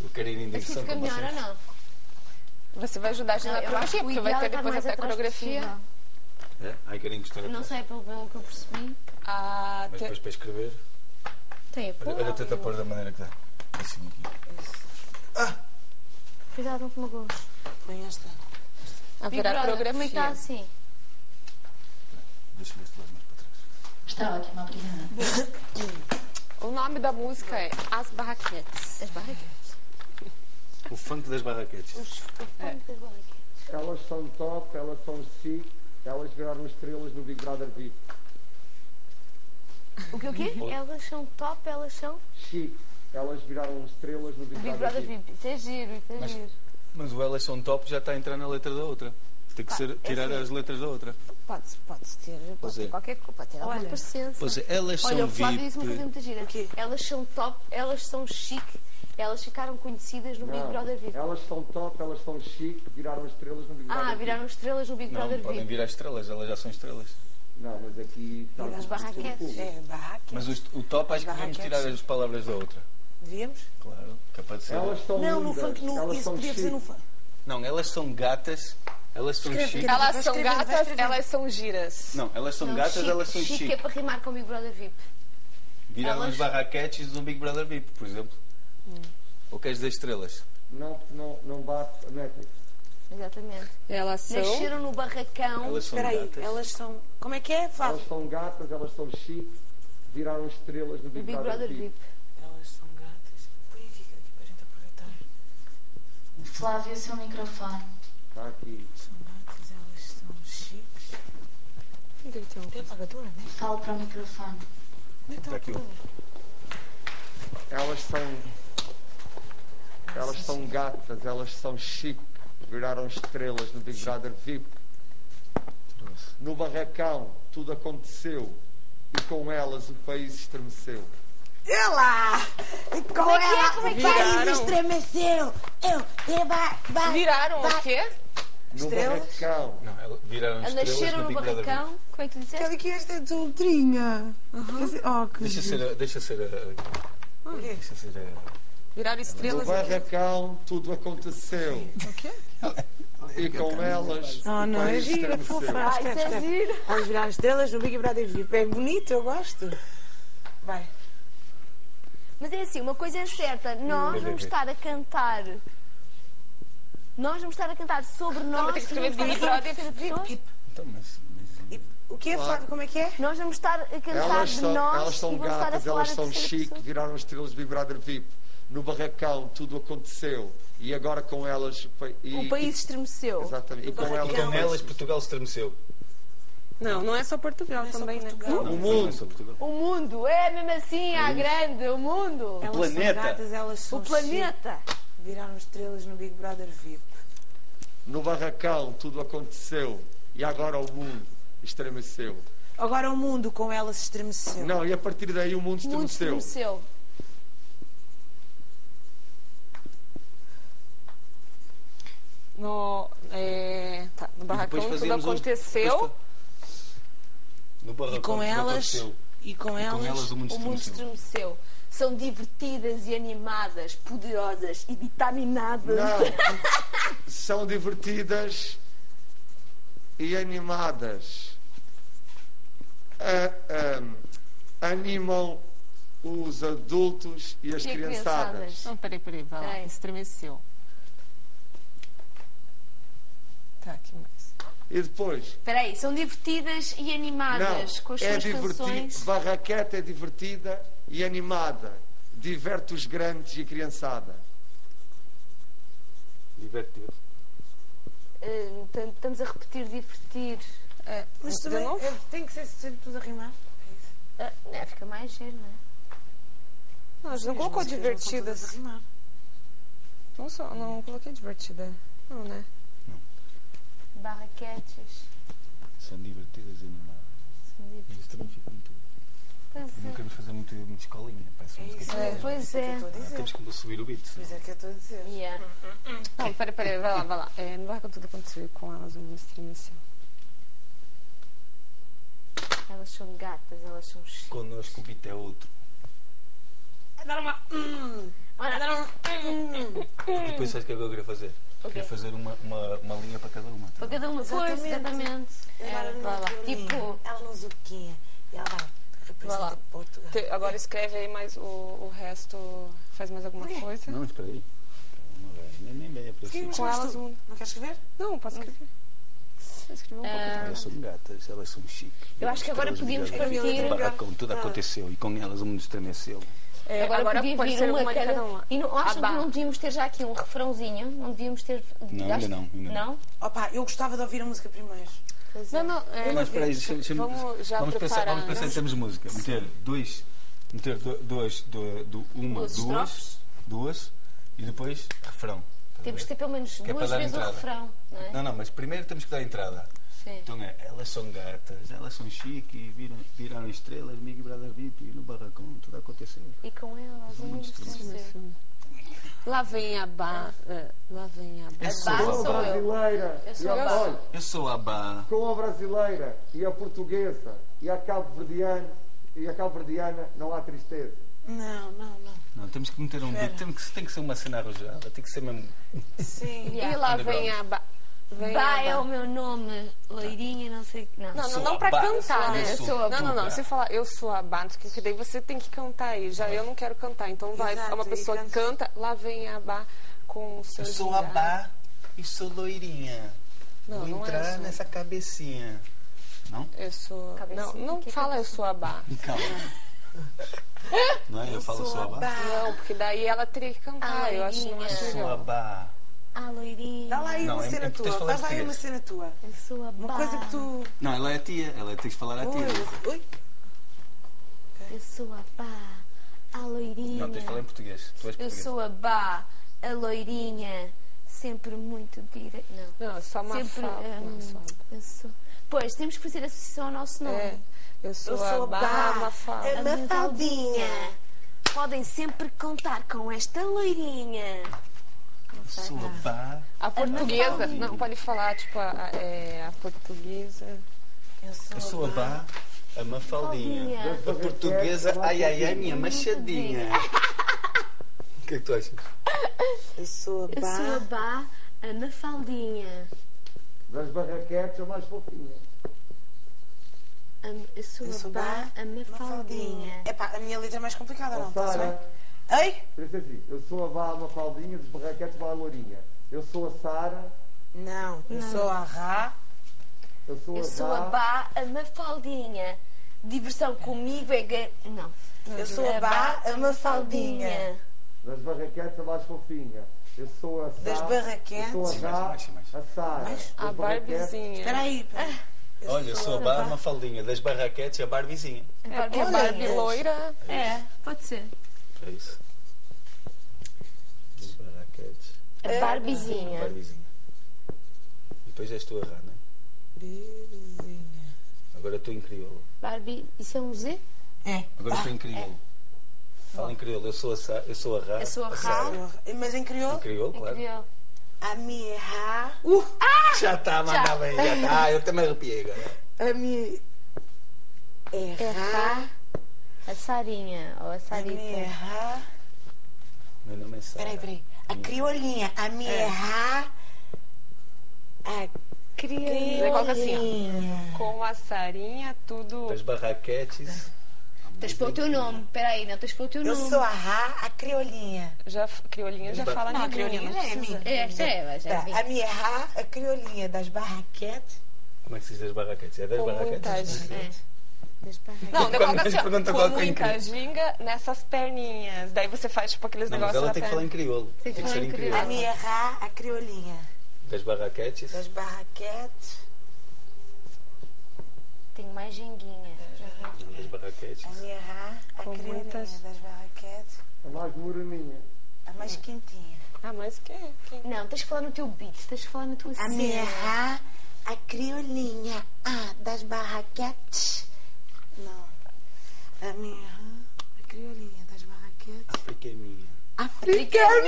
quero ir em Assim direção fica com melhor ou vocês. não? Você vai ajudar a gente na Eu acho que coreografia, o porque vai ideal ter é que estar fazer mais até a atrás coreografia. possível. É? Ai, quero encostar Não atrás. sei, pelo que eu percebi. Mas depois para escrever... Tem apoio. Olha, tenta pôr da maneira que dá. Assim aqui. Cuidado com o meu gosto. Põe esta. A Big virar a Brother, como é que está coreografia. assim? Deixa eu ver se tu vais mais para trás. Está ótimo, obrigada. O nome da música é As Barraquetes. As barraquetes. O funk das barraquetes. O funk das barraquetes. Elas são top, elas são chique, elas viraram estrelas no Big Brother VIP. O quê? Elas são top, elas são Chique, elas viraram estrelas no Big, Big Brother VIP. VIP. Isso é giro, isso é giro. Mas o elas são top já está a entrar na letra da outra. Tem que ser, tirar assim. as letras da outra. Pode-se ter. Pois Pode é. ter qualquer coisa. Pode ter Olha, alguma parecença. Pois é, elas Olha, são o Flávio VIP. disse uma coisa muito gira. O quê? Elas são top, elas são chique, elas ficaram conhecidas no Big Não, Brother VIP. elas são top, elas são chique, viraram estrelas no Big Brother VIP. Viraram estrelas no Big Não, Brother podem VIP. virar estrelas, elas já são estrelas. Não, mas aqui está As barraquetes. É, barraquetes. Mas o top acho que devemos tirar as palavras da outra. Devíamos? Claro, capaz de ser. Elas são Não, no lindas, funk, elas isso são podia fazer no chique. funk. Não, elas são gatas, elas são Escreve, chiques. Vai Elas são escrevendo, vai gatas, escrevendo. elas são giras. Não, elas são gatas, chique, elas são chique chiques. é para rimar com o Big Brother VIP. Viraram elas- as barraquetes do Big Brother VIP, por exemplo. Ou queres dizer estrelas? Não bate a métrica. Exatamente. Elas são... Nasceram no barracão. Elas são Espera aí, gatas. elas são... Como é que é? Fala. Elas são gatas, elas são chique, viraram estrelas no No Big, Big Brother VIP. Elas são gatas. Põe aqui para a gente aproveitar. Flávia, seu microfone. Está aqui. São gatas, elas são chiques. Tem apagador, né? Fale para o microfone. Onde Está aqui um. Elas são gatas, elas são chique, viraram estrelas no Big Brother VIP. No barracão tudo aconteceu e com elas o país estremeceu. Ela! E com Como é que é? ela Como é que o é? país estremeceu. Viraram o quê? No Estrelas? barracão. Não, viraram estrelas Nasceram no no Big Brother barracão. VIP. Como é que tu disseste? Olha que esta é doutorinha. Oh, que Deixa ser Deixa ser a... Viraram No estrelas. barracão tudo aconteceu O quê? e com elas Oh, o não, é país gira, estremeceu. fofa. Isso é giro. Vamos virar estrelas no Big Brother VIP. É bonito, eu gosto. Vai. Mas é assim, uma coisa é certa. Nós vamos estar a cantar. Nós vamos estar a cantar sobre nós. mas tem que escrever e vamos Big estar a Brother conhecer pessoas. Então, mas... E o que é, Flávio? Como é que é? Nós vamos estar a cantar Elas de são, nós elas e são vamos estar a gatas, falar elas a são terceira chique, pessoa. viraram estrelas do Big Brother VIP. No barracão tudo aconteceu e agora com elas O país estremeceu. exatamente. E com elas, E com elas Portugal estremeceu. Não, não é só Portugal também, né? o Não é mundo. só Portugal. O mundo, é mesmo assim, à grande, o mundo. Elas planeta. são gatas, elas são O planeta. chique. Viraram estrelas no Big Brother VIP. No barracão tudo aconteceu e agora o mundo estremeceu. Agora o mundo com elas se estremeceu. Não, e a partir daí o mundo O mundo estremeceu. estremeceu. No barracão tudo fazemos aconteceu. No E barracão com tudo elas, aconteceu. e com Com elas, elas o mundo O mundo estremeceu. estremeceu. São divertidas e animadas, poderosas e vitaminadas. Não, são divertidas e animadas. Animam os adultos e as E criançadas. Não, peraí, vai lá. Peraí. Estremeceu. Tá, aqui mais. E depois? Espera aí, são divertidas e animadas Não, com as é suas canções. divertido. Barraquete é divertida e animada. Diverte os grandes e a criançada. Divertido. Estamos a repetir divertir. Mas De também novo? tem que ser sempre tudo a rimar. Fica mais giro, não é? Não, a gente não colocou divertidas. Não coloquei divertida. Não, né? Barraquetes. São divertidas e animadas. São divertidas. Mas isso também fica muito... Não queremos fazer muito escolinha. Parece uma música. Pois é. Temos que subir o beat. Pois é que eu estou a dizer. Yeah. Não, peraí, vai lá. No barracão tudo aconteceu com elas, o mundo estremeceu. Elas são gatas, elas são chiques. Connosco o beat é outro. Vai dar uma... Vai dar um... depois sabes o que é que eu queria fazer? Queria fazer uma linha para cada uma. Para cada uma. Pois, exatamente. Agora não vai lá. Tipo- ela não zuquinha. E ela vai. Vai lá. Representa Portugal. Agora escreve aí mais o resto. Faz mais alguma coisa? Não, espera aí. Calma, velho. Nem bem é para Sim, mas Com elas tu um- não queres escrever? Não, posso escrever. Eu escrevi um pouco. Elas são gatas, elas são chiques. Eu acho que agora podíamos partir. O barracão, tudo aconteceu e com elas o mundo estremeceu. Agora podia pode vir ser uma uma de cada uma. E não, acham Abá. que não devíamos ter já aqui um refrãozinho? Não devíamos ter. Não, ainda não, ainda não. Não? Opa, eu gostava de ouvir a música primeiro. Pois é. Não, Mas espera aí, vamos já vamos pensar preparar. em termos de música. Meter duas e depois refrão. Estás a Temos ver? que ter pelo menos Que é para duas dar vezes o entrada. refrão, não é? Não, mas primeiro temos que dar entrada. Sim. Então elas são gatas, elas são chiques, viraram estrelas, Big Brother VIP, no barracão, tudo aconteceu. E com elas, o mundo estremeceu. Lá vem a Bá. Lá vem a Bá. Eu sou Bá a sou Bá. eu. brasileira Eu e sou a, a Bá. olha, Eu sou a Bá. com a brasileira e a portuguesa e a cabo-verdiana não há tristeza. Não. Não, temos que meter um beat, tem que ser uma cena arrojada, tem que ser mesmo. Sim. Yeah. E lá vem a Bá. Vem Bá a é o meu nome, loirinha, não sei o que. Não. Sou Não a pra Bá. cantar, né? Eu sou a Não. Bá. Você falar eu sou a Bá, porque daí você tem que cantar aí. Já eu não quero cantar. Então vai, Exato, uma e pessoa que canta, lá vem a Bá com o seu Eu sou a girar. Bá e sou loirinha. Não, Vou não é entrar isso. nessa cabecinha. Não? Eu sou. Cabecinha, Não que fala eu sou a Bá. Calma. Não é? Eu falo sou a Bá. Não, porque daí ela teria que cantar. Ah, Eu acho não acho loirinha. Sou a legal. Bá. Ah, loirinha. Dá lá aí Não, uma é- cena é porque tens de tua. falar Faz lá aí português. uma cena tua. Eu sou a Uma Bá. coisa que tu. Não, ela é a tia, ela tens de falar a tia. Ui. Eu sou a Bá, a loirinha. Não, tens de falar em português. Tu és Eu português. sou a Bá, a loirinha, sempre muito direita. Não. Não, só uma Sempre. fala. Não, só. Eu sou. Pois, temos que fazer associação ao nosso nome. É, eu sou Eu sou a Bá, Bá. uma fala. É A Mafaldinha. Podem sempre contar com esta loirinha. Não sei. Sou a Bá. A portuguesa. Mafaldinha. Não, pode falar, tipo, a portuguesa. Eu sou a Bá, a Mafaldinha. Mafaldinha. A portuguesa, ai ai ai, minha machadinha. O que é que tu achas? Eu sou a Eu Bá. sou a Bá, a Mafaldinha. Das barraquetes a mais fofinha. Eu sou a Bá, a Mafaldinha. Epá, a minha letra é mais complicada, não? Estás bem? Sara, Ei? diz assim, eu sou a Bá, a Mafaldinha, dos barraquetes vai a Lourinha. Eu sou a Sara, Não. Eu sou a Rá. eu sou Eu a sou a Bá, Bá, a Mafaldinha. Diversão comigo é. Não. Eu sou a Bá, a Mafaldinha. das barraquetes a mais fofinha. Eu sou a Sara, Das barraquetes? eu sou a Rá, Mais. a Sara. Das A barraquetes, Barbizinha. Espera aí. Olha, eu sou a Bá, a Mafaldinha. Das barraquetes, a Barbizinha. É porque Olha, Barbie é. loira. É, pode ser. É isso. Das barraquetes, A Barbizinha. Barbizinha. E depois és tu a Rá, não é? Agora estou em crioulo. Barbie. Isso é um Z? É. Agora estou em crioulo. Fala em crioulo. Eu sou a Rá. Eu sou a Rá. Sara. Mas em Em crioulo? crioulo, claro. Crioulo. A minha Rá. Já está, manda bem, já está. Ah, eu também arrepiei agora. A minha. É Rá. A Sarinha. Ou a A minha Sarita. Rá. Meu nome é Sara. Peraí. A criolinha. A minha Rá. A Coloca assim, ó. criolinha. Com a Sarinha, tudo. Das barraquetes. Tens para o teu nome. Espera aí, não tens para o teu Eu nome. sou a Rá, a criolinha. Já, criolinha já fala Não, a neguinha, criolinha não já é precisa. minha. Esta é, já vi. A minha Rá, a criolinha das barraquetes. Como é que se diz das barraquetes? É das Com muita barraquetes? ginga. Das barraquetes. Não, Quando coloca a gente assim, ó, pergunta com qual que é muita incrível. ginga nessas perninhas. Daí você faz tipo aqueles Não, mas negócios ela na tem que falar perna. em crioulo. Tem que Tem que falar ser em em A crioulo. minha Rá, a criolinha. Das barraquetes. Das barraquetes. Tenho mais genguinha. Das barraquetes. A minha Rá, a Com criolinha muitas- das barraquetes. a mais moreninha. A mais quentinha. Ah, mas quem? Não, tens que falar no teu beat. Tens que falar na tua A cena. minha Rá, a criolinha. Das barraquetes. Não. A minha Rá, a criolinha das barraquetes. África é minha. África é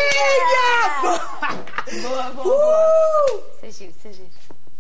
minha! Boa, boa, boa. Isso é giro, isso é giro.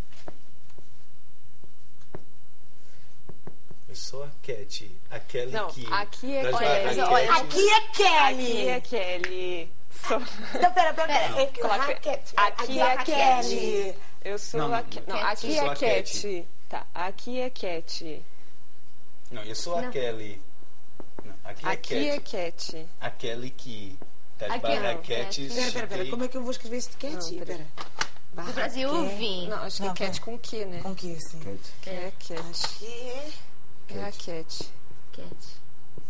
Eu sou a Cat. A Kelly Não, Key. aqui é Das Kelly. barraquetes. Olha, Aqui é Kelly. Aqui é Kelly. sou... Não, pera. É que Coloca- raquete. Aqui é Cat. Eu sou Não, a Cat. Não, Cat. aqui Eu sou é a Cat. Tá, aqui é Cat. Não, eu sou a Kelly. Não, Aqui é Cat. A Kelly que tá de Aqui barra não, Cat. Pera. Como é que eu vou escrever isso de Cat? Não, pera. Do Brasil, vim. Não, acho que é Não, Cat com Q, né? Com que assim? Que é Cat. Acho que é... É a Cat. Cat.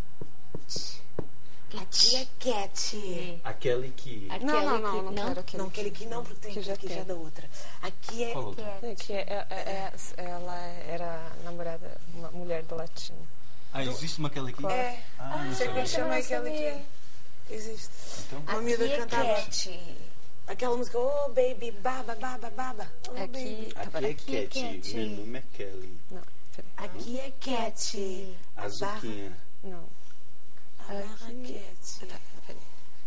Aqui é Cat. A Kelly que... Não quero aquele. Não, aquele que não, porque tem Que já aqui tem. já da outra. Aqui é... Qual outro? É que ela era namorada, uma mulher do latino. Ah, existe uma Kelly que? É. Ah, não Sei que eu sabia. chamo aquela que... Existe. Então, Uma miúda Aqui é cantava Cat. aquela música, oh baby, baba. Oh baby. aqui é Cat. Meu nome é Kelly. Não, peraí. Aqui é Cat. Azuquinha. Não. A barra Cat. Tá, peraí.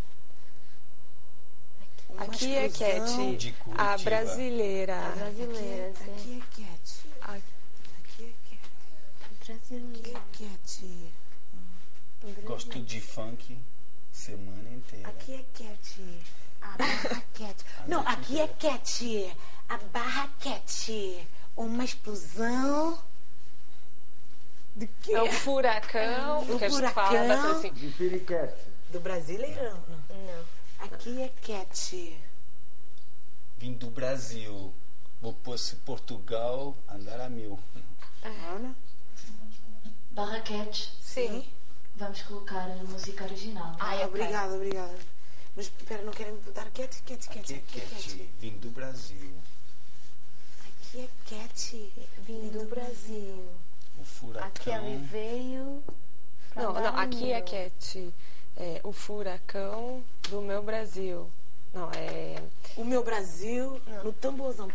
Uma Aqui é explosão. De Cat, Curitiba. a brasileira. Brasileira, sim. Aqui é Cat. Aqui é Cat. Brasileira. Aqui é Cat. Gosto de funk semana inteira. Aqui é Cat. A barra Cat. Não, aqui é Cat. A barra Cat. Uma explosão. Do quê? É o furacão, O que a gente fala furacão. bastante assim. De Piriquete. Do Brasileirão, não. Não. Aqui é Cat. Vim do Brasil. Vou fosse Portugal, andar a mil. Olha. Barra Cat. Sim. Vamos colocar a música original. Ai, obrigada. Mas espera, não querem botar Cat? Aqui é Cat. Vim do Brasil. Aqui é Cat. Vim do Brasil. O furacão. Aquele veio. pra Não, dar aqui é mil. Cat. É o furacão do meu Brasil. Não, é. O meu Brasil no tamborzão.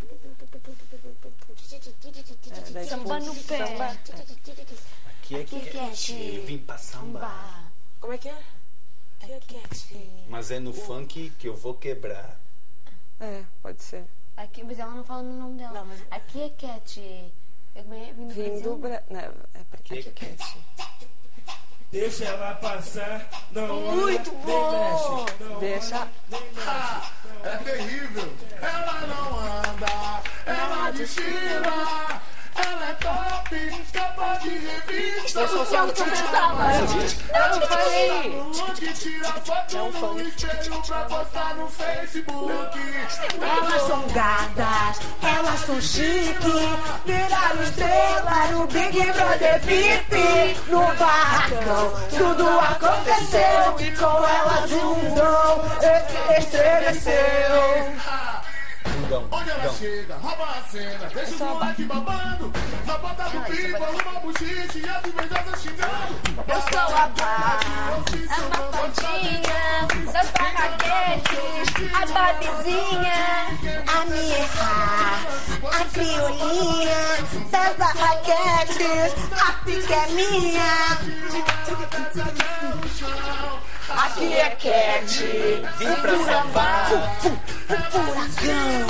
da Samba no pé. Samba. Aqui é Cat. Vim pra sambar. Como é que é? Aqui é Cat. Mas é no funk que eu vou quebrar. É, pode ser. Aqui, mas ela não fala no nome dela. Não, mas- Aqui é Cat. Vim do Vim do Brasil. Brasil. Não, é porque aqui é Cat. Deixa ela passar, não Muito olha, bom! nem mexe, não Deixa. olha, é terrível. Ela não anda, ela desfila, ela é top, capa de revista. Eu sou só o que eu pensava. Eu falei. Que tira foto no espelho pra postar no Facebook. Elas são gatas, elas são chique. Viraram estrela no Big Brother VIP. No barracão, tudo aconteceu. E com elas o mundão estremeceu. Onde ela chega, rouba a cena, deixa os moleque babando. Na bota do pico, arruma buchiche e as invejosas xingando. Eu sou a papadinha das barraquetes, a babizinha, A Mirra, a criolinha das barraquetes. A pica é minha. Aqui é Cat. Vim pra sambar. O furacão.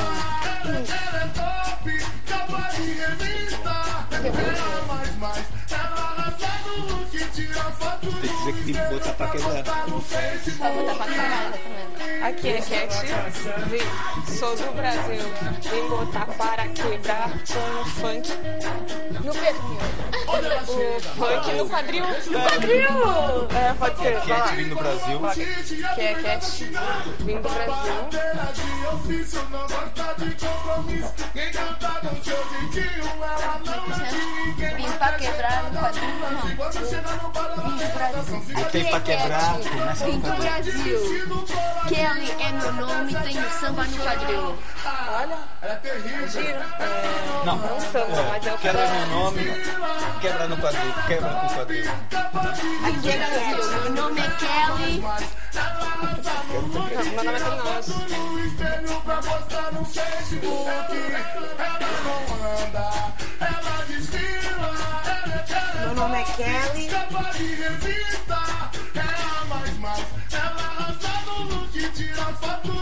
Tem que dizer que vim botar pra quebrar. Vai botar pra caralho também. Aqui é Cat. Sou do Brasil. Vim botar para quebrar com o funk. No perfil. O funk no quadril. No quadril! É, pode ser. Vai lá. Cat vim do Brasil. Que é Cat. Vim do Brasil. Vim pra quebrar no quadril, não. Vim do Brasil. Não tem pra quebrar, começa Vim no do quadril. Brasil. Kelly é meu nome, tenho samba no quadril. Não, Não samba, mas é o quebra meu nome, quebra no quadril, quebra com o quadril. Aqui é Brasil. Meu nome é Kelly. Meu nome é Trinós. Meu nome é Kelly. Ela mais, ela arrasa no look, tira foto